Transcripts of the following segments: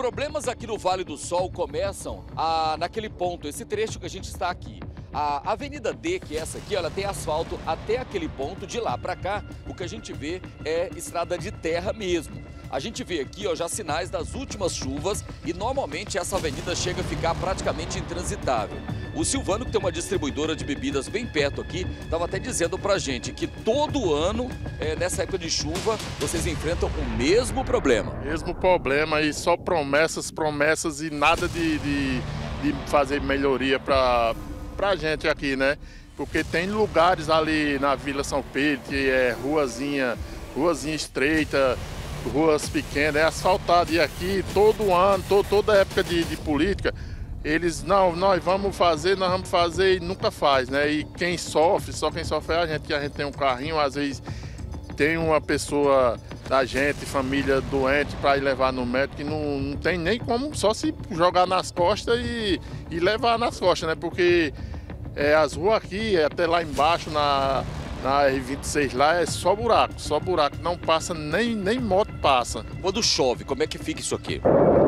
problemas aqui no Vale do Sol começam naquele ponto, esse trecho que a gente está aqui. A Avenida D, que é essa aqui, ela tem asfalto até aquele ponto. De lá para cá, o que a gente vê é estrada de terra mesmo. A gente vê aqui, ó, já sinais das últimas chuvas e normalmente essa avenida chega a ficar praticamente intransitável. O Silvano, que tem uma distribuidora de bebidas bem perto aqui, estava até dizendo pra gente que todo ano, nessa época de chuva, vocês enfrentam o mesmo problema. Mesmo problema e só promessas, promessas e nada de fazer melhoria pra gente aqui, né? Porque tem lugares ali na Vila São Pedro que é ruazinha estreita, ruas pequenas, é asfaltado. E aqui todo ano, toda época de política, eles, não, nós vamos fazer e nunca faz, né? E quem sofre, só quem sofre é a gente, que a gente tem um carrinho, às vezes tem uma pessoa da gente, família doente, para ir levar no médico, que não tem nem como, só se jogar nas costas e levar nas costas, né? Porque as ruas aqui, até lá embaixo, na R26 lá, é só buraco, não passa, nem moto passa. Quando chove, como é que fica isso aqui?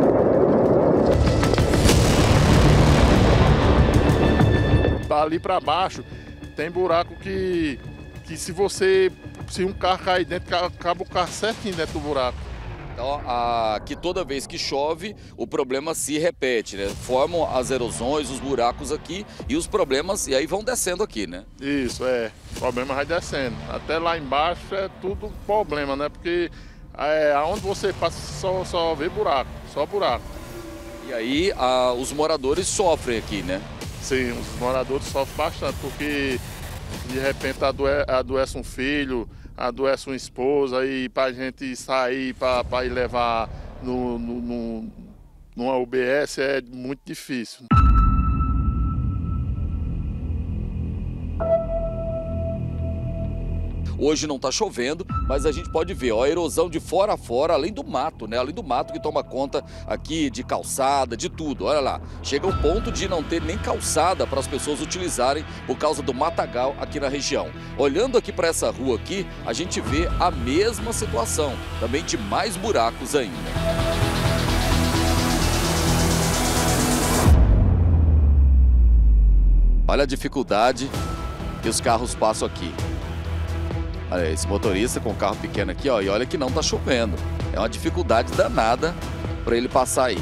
Ali para baixo tem buraco que se um carro cair dentro, acaba o carro certinho dentro do buraco. Então, aqui toda vez que chove, o problema se repete, né? Formam as erosões, os buracos aqui e os problemas, e aí vão descendo aqui, né? Isso, o problema vai descendo. Até lá embaixo é tudo problema, né? Porque aonde você passa só vê buraco, só buraco. E aí os moradores sofrem aqui, né? Sim, os moradores sofrem bastante, porque de repente adoece um filho, adoece uma esposa, e para a gente sair para ir levar numa UBS é muito difícil. Hoje não está chovendo, mas a gente pode ver, ó, a erosão de fora a fora, além do mato, né? Além do mato que toma conta aqui de calçada, de tudo. Olha lá, chega ao ponto de não ter nem calçada para as pessoas utilizarem por causa do matagal aqui na região. Olhando aqui para essa rua aqui, a gente vê a mesma situação, também de mais buracos ainda. Olha a dificuldade que os carros passam aqui. Olha, esse motorista com um carro pequeno aqui, ó, e olha que não tá chovendo. É uma dificuldade danada para ele passar aí.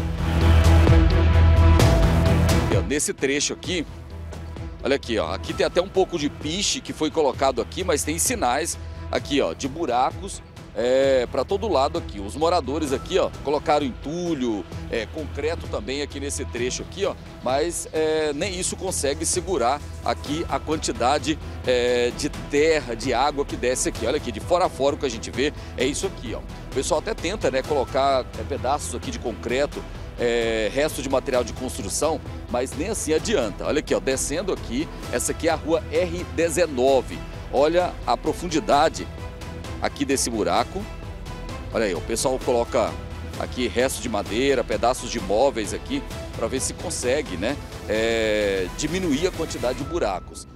E, ó, nesse trecho aqui, olha aqui, ó, aqui tem até um pouco de piche que foi colocado aqui, mas tem sinais aqui, ó, de buracos para todo lado aqui. Os moradores aqui, ó, colocaram entulho, concreto também aqui nesse trecho aqui, ó, mas nem isso consegue segurar aqui a quantidade de terra, de água que desce aqui. Olha aqui, de fora a fora o que a gente vê é isso aqui, ó. O pessoal até tenta, né, colocar pedaços aqui de concreto, resto de material de construção, mas nem assim adianta. Olha aqui, ó, descendo aqui, essa aqui é a rua R19. Olha a profundidade aqui desse buraco. Olha aí, o pessoal coloca aqui restos de madeira, pedaços de móveis aqui, para ver se consegue, né, diminuir a quantidade de buracos.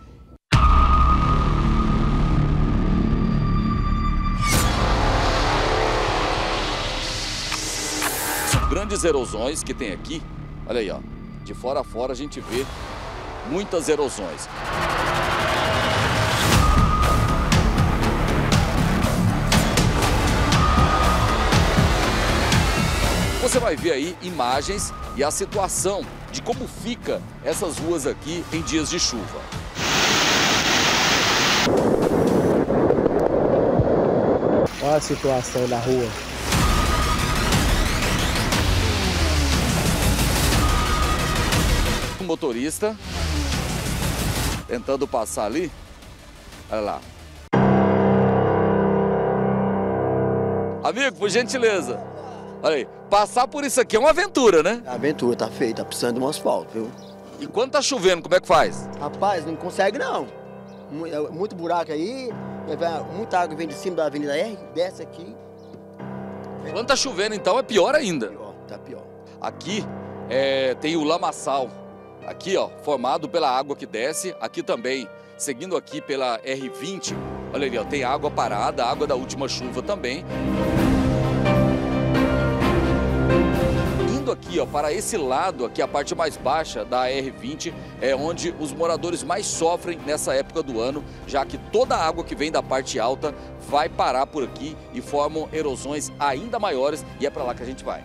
São grandes erosões que tem aqui. Olha aí, ó, de fora a fora a gente vê muitas erosões. Você vai ver aí imagens e a situação de como fica essas ruas aqui em dias de chuva. Olha a situação da rua. O motorista tentando passar ali. Olha lá. Amigo, por gentileza. Olha aí, passar por isso aqui é uma aventura, né? A aventura tá feita, tá precisando de um asfalto, viu? E quando tá chovendo, como é que faz? Rapaz, não consegue não. Muito buraco aí, muita água vem de cima da Avenida R, desce aqui. Quando tá chovendo, então, é pior ainda. Tá pior. Aqui tem o lamaçal, aqui, ó, formado pela água que desce. Aqui também, seguindo aqui pela R20, olha ali, ó, tem água parada, água da última chuva também. aqui, ó, para esse lado, aqui a parte mais baixa da R20, é onde os moradores mais sofrem nessa época do ano, já que toda a água que vem da parte alta vai parar por aqui e formam erosões ainda maiores, e é para lá que a gente vai.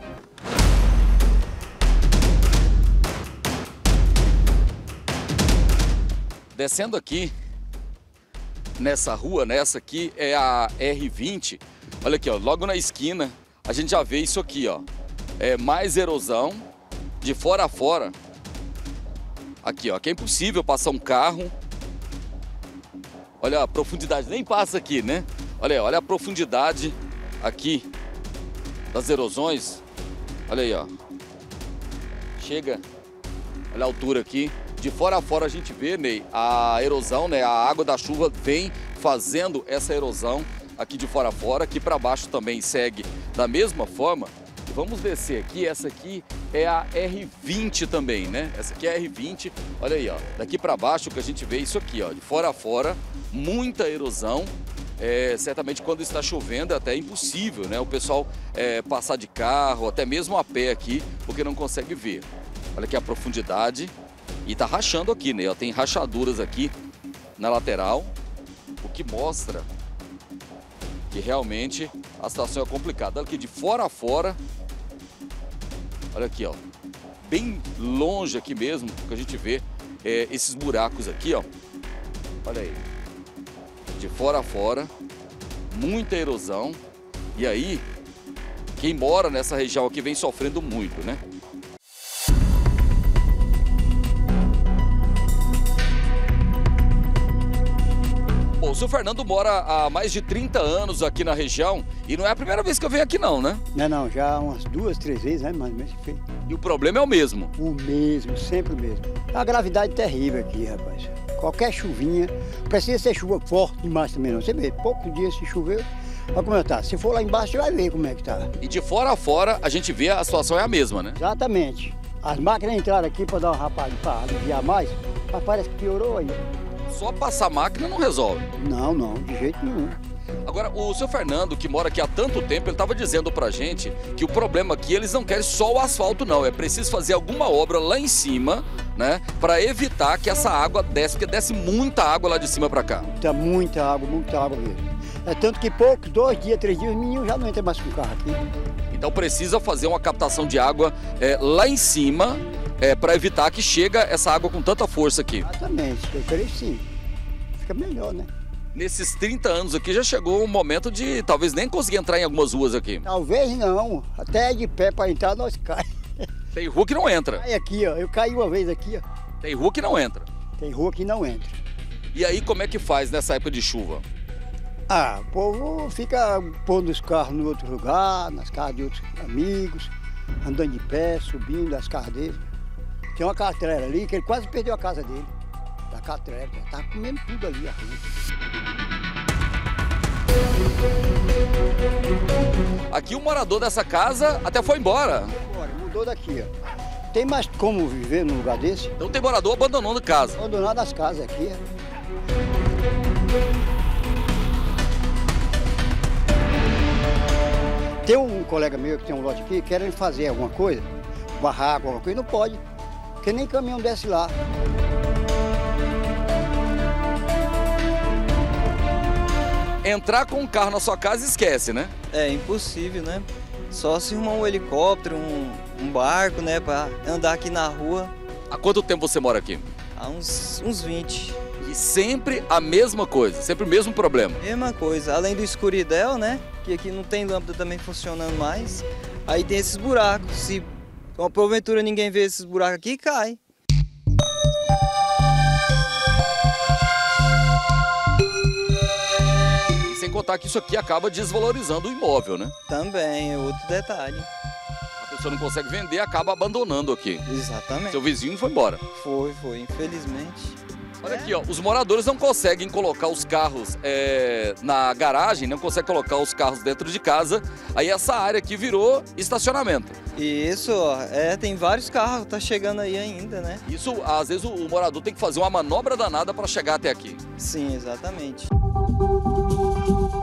Descendo aqui nessa rua, essa aqui é a R20. Olha aqui, ó, logo na esquina a gente já vê isso aqui, ó. É mais erosão de fora a fora. Aqui, ó, que é impossível passar um carro. Olha a profundidade, nem passa aqui, né? Olha a profundidade aqui das erosões. Olha aí, ó. Chega, olha a altura aqui. De fora a fora a gente vê, Ney, a erosão, né? A água da chuva vem fazendo essa erosão aqui de fora a fora. Aqui para baixo também segue da mesma forma. Vamos descer aqui, essa aqui é a R20 também, né? Essa aqui é a R20, olha aí, ó. Daqui para baixo que a gente vê isso aqui, ó. De fora a fora, muita erosão. Certamente quando está chovendo é até impossível, né? O pessoal passar de carro, até mesmo a pé aqui, porque não consegue ver. Olha aqui a profundidade. E tá rachando aqui, né? Tem rachaduras aqui na lateral, o que mostra que realmente a situação é complicada. Olha aqui de fora a fora, olha aqui, ó, bem longe aqui mesmo, que a gente vê esses buracos aqui, ó. Olha aí, de fora a fora, muita erosão. E aí, quem mora nessa região aqui vem sofrendo muito, né? O seu Fernando mora há mais de 30 anos aqui na região e não é a primeira vez que eu venho aqui não, né? Não, já umas 2, 3 vezes, né? Mais ou menos. E o problema é o mesmo? O mesmo, sempre o mesmo. A gravidade terrível aqui, rapaz. Qualquer chuvinha, precisa ser chuva forte demais também não. Você vê, poucos dias se choveu, olha como tá. Se for lá embaixo, você vai ver como é que tá. E de fora a fora, a gente vê a situação é a mesma, né? Exatamente. As máquinas entraram aqui para dar uma rapada, para aliviar mais, mas parece que piorou ainda. Só passar máquina não resolve? Não, de jeito nenhum. Agora, o seu Fernando, que mora aqui há tanto tempo, ele estava dizendo pra gente que o problema aqui, eles não querem só o asfalto não, é preciso fazer alguma obra lá em cima, né, para evitar que essa água desce, porque desce muita água lá de cima para cá. Tá muita água mesmo. É tanto que poucos, 2 dias, 3 dias, os meninos já não entram mais com o carro aqui. Então precisa fazer uma captação de água lá em cima, para evitar que chega essa água com tanta força aqui. Exatamente, eu creio sim. Fica melhor, né? Nesses 30 anos aqui já chegou um momento de talvez nem conseguir entrar em algumas ruas aqui. Talvez não, até de pé para entrar nós cai. Tem rua que não entra. Cai aqui, ó, eu caí uma vez aqui, ó. Tem rua que não entra. Tem rua que não entra. E aí como é que faz nessa época de chuva? Ah, o povo fica pondo os carros no outro lugar, nas casas de outros amigos, andando de pé, subindo das casas dele. Tem uma catrela ali que ele quase perdeu a casa dele. Da catrela, tá comendo tudo ali a rua. Aqui o morador dessa casa até foi embora. Mudou daqui, ó. Tem mais como viver num lugar desse? Então tem morador abandonando a casa. Abandonado as casas aqui. Tem um colega meu que tem um lote aqui, querem fazer alguma coisa, barraco, alguma coisa, não pode, porque nem caminhão desce lá. Entrar com um carro na sua casa, esquece, né? É impossível, né? Só se arrumar um helicóptero, um barco, né, para andar aqui na rua. Há quanto tempo você mora aqui? Há uns 20. E sempre a mesma coisa, sempre o mesmo problema? Mesma coisa, além do escuridão, né, que aqui não tem lâmpada também funcionando mais. Aí tem esses buracos, se porventura ninguém vê esses buracos aqui, cai. Sem contar que isso aqui acaba desvalorizando o imóvel, né? Também, é outro detalhe. A pessoa não consegue vender, acaba abandonando aqui. Exatamente. Seu vizinho foi embora. Foi, infelizmente. Olha aqui, ó, os moradores não conseguem colocar os carros na garagem, não conseguem colocar os carros dentro de casa, aí essa área aqui virou estacionamento. Isso, ó, tem vários carros, tá chegando aí ainda, né? Isso, às vezes, o morador tem que fazer uma manobra danada para chegar até aqui. Sim, exatamente.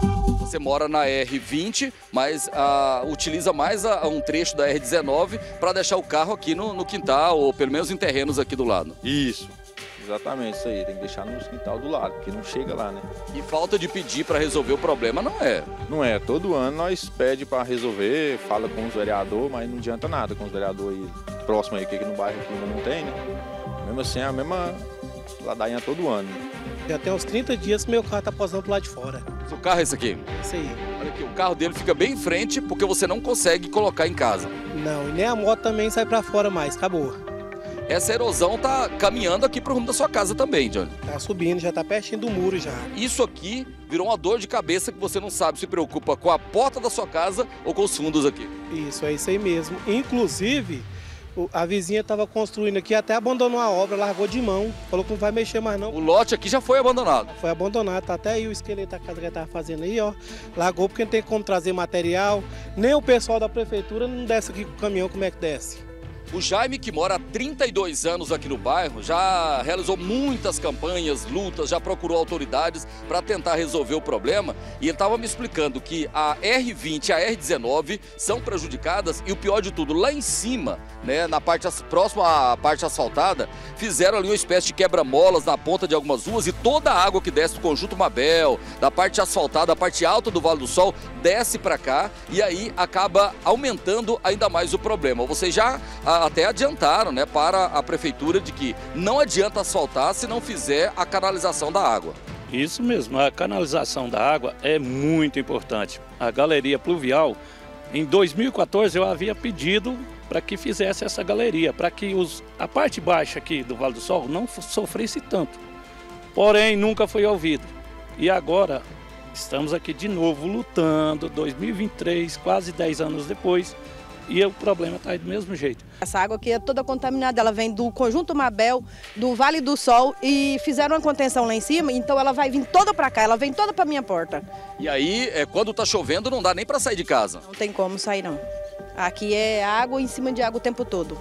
Você mora na R20, mas utiliza mais um trecho da R19 para deixar o carro aqui no quintal, ou pelo menos em terrenos aqui do lado. Isso, exatamente isso aí. Tem que deixar no quintal do lado, porque não chega lá, né? E falta de pedir para resolver o problema não é? Não é. Todo ano nós pedimos para resolver, fala com os vereadores, mas não adianta nada com os vereadores aí próximos aí, que aqui no bairro aqui ainda não tem, né? Mesmo assim, é a mesma ladainha todo ano. Já tem uns 30 dias que meu carro tá posando pro lado de fora. O carro é esse aqui? Isso aí. Olha aqui, o carro dele fica bem em frente porque você não consegue colocar em casa. Não, e nem a moto também sai pra fora mais, acabou. Essa erosão tá caminhando aqui pro rumo da sua casa também, Johnny. Tá subindo, já tá pertinho do muro já. Isso aqui virou uma dor de cabeça que você não sabe se preocupa com a porta da sua casa ou com os fundos aqui. Isso, é isso aí mesmo. Inclusive, a vizinha estava construindo aqui, até abandonou a obra, largou de mão, falou que não vai mexer mais não. O lote aqui já foi abandonado. Foi abandonado, tá até aí o esqueleto da casa que ele estava fazendo aí, ó. Largou porque não tem como trazer material, nem o pessoal da prefeitura não desce aqui com o caminhão, como é que desce? O Jaime, que mora há 32 anos aqui no bairro, já realizou muitas campanhas, lutas, já procurou autoridades para tentar resolver o problema. E ele estava me explicando que a R20 e a R19 são prejudicadas e o pior de tudo, lá em cima, né, na parte próxima à parte asfaltada, fizeram ali uma espécie de quebra-molas na ponta de algumas ruas e toda a água que desce do Conjunto Mabel, da parte asfaltada, a parte alta do Vale do Sol, desce para cá e aí acaba aumentando ainda mais o problema. Vocês já até adiantaram, né, para a prefeitura de que não adianta asfaltar se não fizer a canalização da água. Isso mesmo, a canalização da água é muito importante. A galeria pluvial, em 2014 eu havia pedido para que fizesse essa galeria, para que a parte baixa aqui do Vale do Sol não sofresse tanto. Porém, nunca foi ouvido. E agora estamos aqui de novo lutando, 2023, quase 10 anos depois, e o problema está aí do mesmo jeito. Essa água aqui é toda contaminada, ela vem do Conjunto Mabel, do Vale do Sol e fizeram uma contenção lá em cima, então ela vai vir toda para cá, ela vem toda para minha porta. E aí, quando está chovendo, não dá nem para sair de casa? Não tem como sair não. Aqui é água em cima de água o tempo todo.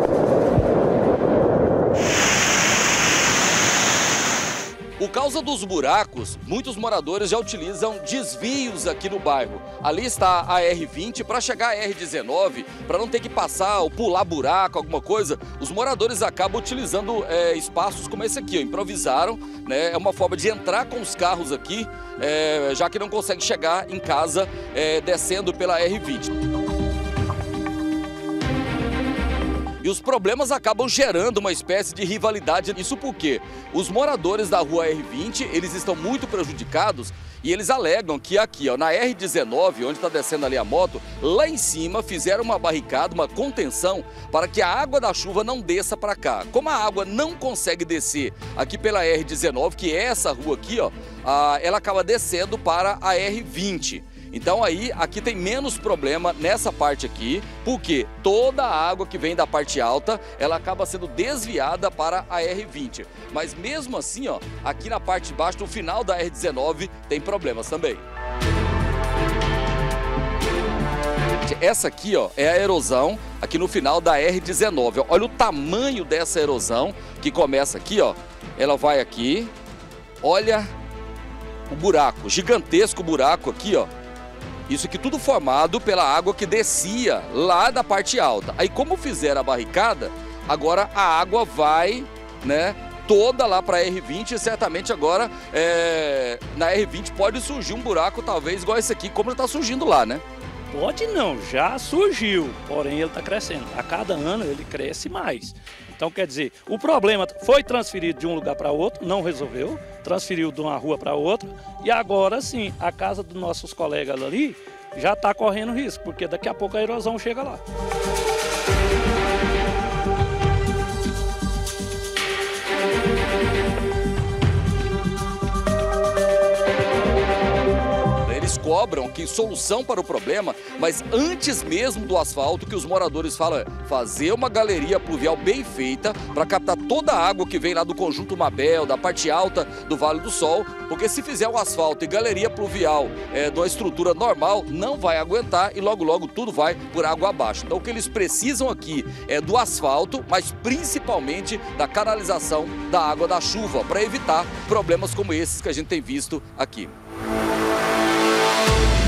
Por causa dos buracos, muitos moradores já utilizam desvios aqui no bairro. Ali está a R20, para chegar a R19, para não ter que passar ou pular buraco, alguma coisa, os moradores acabam utilizando espaços como esse aqui, ó, improvisaram, né? É uma forma de entrar com os carros aqui, já que não consegue chegar em casa descendo pela R20. E os problemas acabam gerando uma espécie de rivalidade. Isso porque os moradores da rua R20, eles estão muito prejudicados e eles alegam que aqui, ó, na R19, onde está descendo ali a moto, lá em cima fizeram uma barricada, uma contenção para que a água da chuva não desça para cá. Como a água não consegue descer aqui pela R19, que é essa rua aqui, ó, ela acaba descendo para a R20. Então aí, aqui tem menos problema nessa parte aqui, porque toda a água que vem da parte alta, ela acaba sendo desviada para a R20. Mas mesmo assim, ó, aqui na parte de baixo, no final da R19, tem problemas também. Essa aqui, ó, é a erosão aqui no final da R19. Olha o tamanho dessa erosão que começa aqui, ó. Ela vai aqui, olha o buraco, gigantesco buraco aqui, ó. Isso aqui tudo formado pela água que descia lá da parte alta. Aí como fizeram a barricada, agora a água vai, né, toda lá para a R20 e certamente agora na R20 pode surgir um buraco talvez igual esse aqui, como está surgindo lá, né? Pode não, já surgiu, porém ele está crescendo. A cada ano ele cresce mais. Então quer dizer, o problema foi transferido de um lugar para outro, não resolveu, transferiu de uma rua para outra e agora sim, a casa dos nossos colegas ali já está correndo risco, porque daqui a pouco a erosão chega lá. Cobram que solução para o problema, mas antes mesmo do asfalto, que os moradores falam é fazer uma galeria pluvial bem feita para captar toda a água que vem lá do Conjunto Mabel, da parte alta do Vale do Sol, porque se fizer um asfalto e galeria pluvial de uma estrutura normal, não vai aguentar e logo logo tudo vai por água abaixo. Então o que eles precisam aqui é do asfalto, mas principalmente da canalização da água da chuva, para evitar problemas como esses que a gente tem visto aqui. Mão.